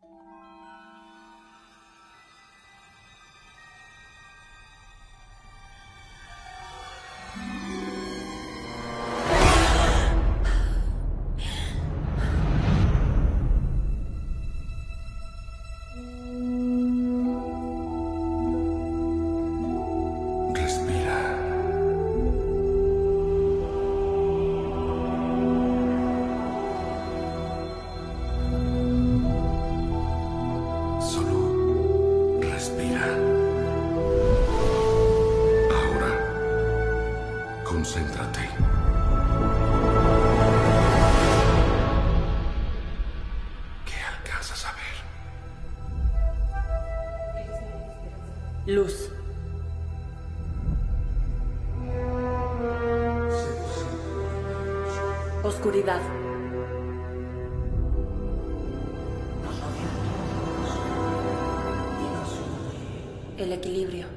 Concéntrate. ¿Qué alcanzas a ver? Luz. Oscuridad. El equilibrio.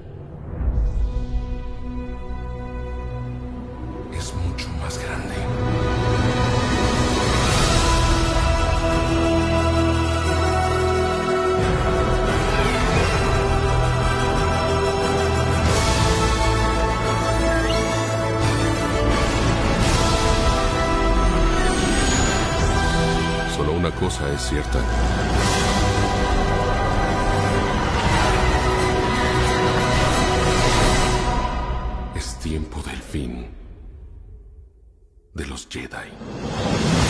Es mucho más grande. Solo una cosa es cierta. Es tiempo del fin de los Jedi.